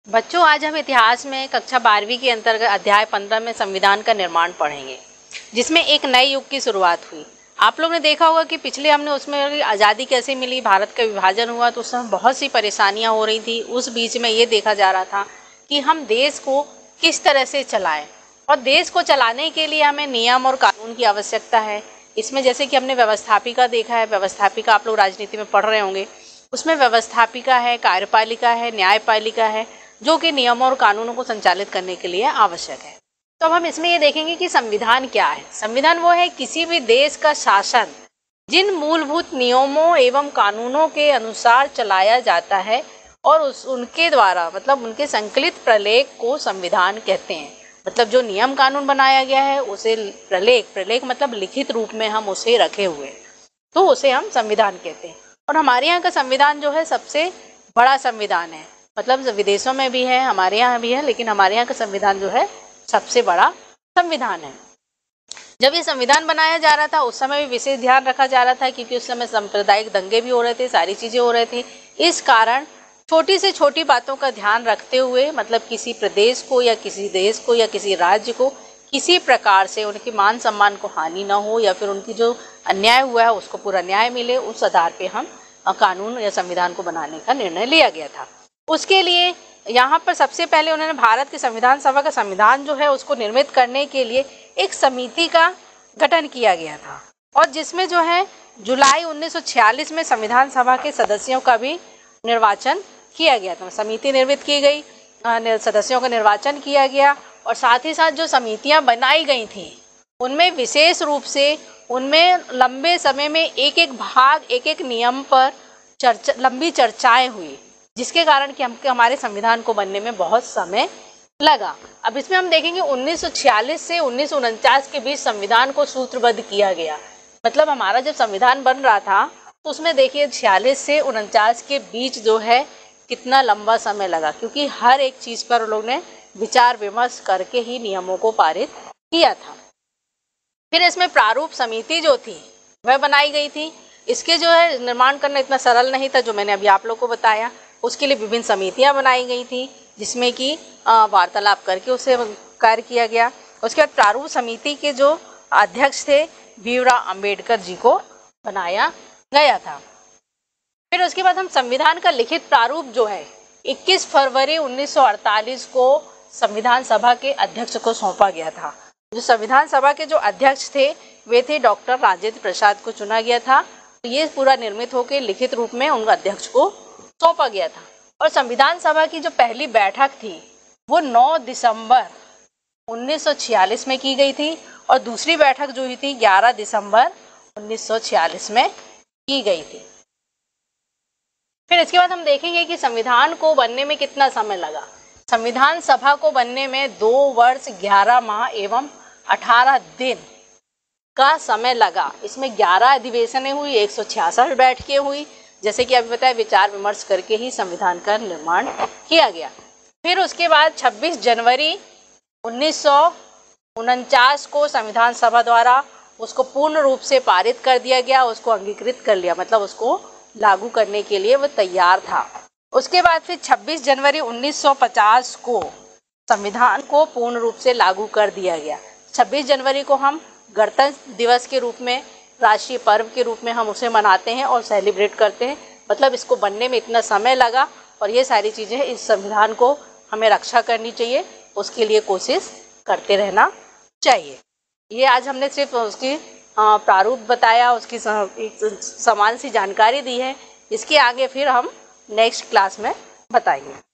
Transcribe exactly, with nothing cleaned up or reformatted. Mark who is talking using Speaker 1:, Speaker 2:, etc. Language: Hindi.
Speaker 1: बच्चों, आज हम इतिहास में कक्षा बारहवीं के अंतर्गत अध्याय पंद्रह में संविधान का निर्माण पढ़ेंगे, जिसमें एक नए युग की शुरुआत हुई। आप लोग ने देखा होगा कि पिछले हमने उसमें आज़ादी कैसे मिली, भारत का विभाजन हुआ तो उस समय बहुत सी परेशानियां हो रही थी। उस बीच में ये देखा जा रहा था कि हम देश को किस तरह से चलाएं, और देश को चलाने के लिए हमें नियम और कानून की आवश्यकता है। इसमें जैसे कि हमने व्यवस्थापिका देखा है, व्यवस्थापिका आप लोग राजनीति में पढ़ रहे होंगे, उसमें व्यवस्थापिका है, कार्यपालिका है, न्यायपालिका है, जो कि नियमों और कानूनों को संचालित करने के लिए आवश्यक है। तो अब हम इसमें ये देखेंगे कि संविधान क्या है। संविधान वो है किसी भी देश का शासन जिन मूलभूत नियमों एवं कानूनों के अनुसार चलाया जाता है, और उस उनके द्वारा मतलब उनके संकलित प्रलेख को संविधान कहते हैं। मतलब जो नियम कानून बनाया गया है उसे प्रलेख, प्रलेख मतलब लिखित रूप में हम उसे रखे हुए, तो उसे हम संविधान कहते हैं। और हमारे यहाँ का संविधान जो है सबसे बड़ा संविधान है, मतलब विदेशों में भी है, हमारे यहाँ भी है, लेकिन हमारे यहाँ का संविधान जो है सबसे बड़ा संविधान है। जब ये संविधान बनाया जा रहा था उस समय भी विशेष ध्यान रखा जा रहा था, क्योंकि उस समय सांप्रदायिक दंगे भी हो रहे थे, सारी चीज़ें हो रही थी। इस कारण छोटी से छोटी बातों का ध्यान रखते हुए, मतलब किसी प्रदेश को या किसी देश को या किसी राज्य को किसी प्रकार से उनके मान सम्मान को हानि ना हो, या फिर उनकी जो अन्याय हुआ है उसको पूरा न्याय मिले, उस आधार पे हम कानून या संविधान को बनाने का निर्णय लिया गया था। उसके लिए यहाँ पर सबसे पहले उन्होंने भारत की संविधान सभा का संविधान जो है उसको निर्मित करने के लिए एक समिति का गठन किया गया था, और जिसमें जो है जुलाई उन्नीस सौ छियालीस में संविधान सभा के सदस्यों का भी निर्वाचन किया गया था। समिति निर्मित की गई, सदस्यों का निर्वाचन किया गया, और साथ ही साथ जो समितियां बनाई गई थी उनमें विशेष रूप से उनमें लंबे समय में एक एक भाग एक एक नियम पर चर्चा लंबी चर्चाएं हुई, जिसके कारण कि हम हमारे संविधान को बनने में बहुत समय लगा। अब इसमें हम देखेंगे उन्नीस सौ छियालीस से उन्नीस सौ उनचास के बीच संविधान को सूत्रबद्ध किया गया। मतलब हमारा जब संविधान बन रहा था तो उसमें देखिए छियालीस से उनचास के बीच जो है कितना लंबा समय लगा, क्योंकि हर एक चीज़ पर लोग ने विचार विमर्श करके ही नियमों को पारित किया था। फिर इसमें प्रारूप समिति जो थी वह बनाई गई थी। इसके जो है निर्माण करना इतना सरल नहीं था, जो मैंने अभी आप लोग को बताया। उसके लिए विभिन्न समितियां बनाई गई थी, जिसमें कि वार्तालाप करके उसे कार्य किया गया। उसके बाद प्रारूप समिति के जो अध्यक्ष थे भीमराव अंबेडकर जी को बनाया गया था। फिर उसके बाद हम संविधान का लिखित प्रारूप जो है इक्कीस फरवरी उन्नीस सौ अड़तालीस को संविधान सभा के अध्यक्ष को सौंपा गया था। जो संविधान सभा के जो अध्यक्ष थे वे थे डॉक्टर राजेंद्र प्रसाद को चुना गया था। तो ये पूरा निर्मित होकर लिखित रूप में उन अध्यक्ष को सौंपा गया था। और संविधान सभा की जो पहली बैठक थी वो नौ दिसंबर उन्नीस सौ छियालीस में की गई थी, और दूसरी बैठक जो हुई थी ग्यारह दिसंबर उन्नीस सौ छियालीस में की गई थी। फिर इसके बाद हम देखेंगे कि संविधान को बनने में कितना समय लगा। संविधान सभा को बनने में दो वर्ष ग्यारह माह एवं अठारह दिन का समय लगा। इसमें ग्यारह अधिवेशनें हुई, एक सौ छियासठ बैठकें हुई, जैसे कि अभी बताया विचार विमर्श करके ही संविधान का निर्माण किया गया। फिर उसके बाद छब्बीस जनवरी उन्नीस सौ उनचास को संविधान सभा द्वारा उसको पूर्ण रूप से पारित कर दिया गया, उसको अंगीकृत कर लिया, मतलब उसको लागू करने के लिए वो तैयार था। उसके बाद फिर छब्बीस जनवरी उन्नीस सौ पचास को संविधान को पूर्ण रूप से लागू कर दिया गया। छब्बीस जनवरी को हम गणतंत्र दिवस के रूप में, राष्ट्रीय पर्व के रूप में हम उसे मनाते हैं और सेलिब्रेट करते हैं। मतलब इसको बनने में इतना समय लगा, और ये सारी चीज़ें, इस संविधान को हमें रक्षा करनी चाहिए, उसके लिए कोशिश करते रहना चाहिए। ये आज हमने सिर्फ उसकी प्रारूप बताया, उसकी एक समान सी जानकारी दी है। इसके आगे फिर हम नेक्स्ट क्लास में बताएंगे।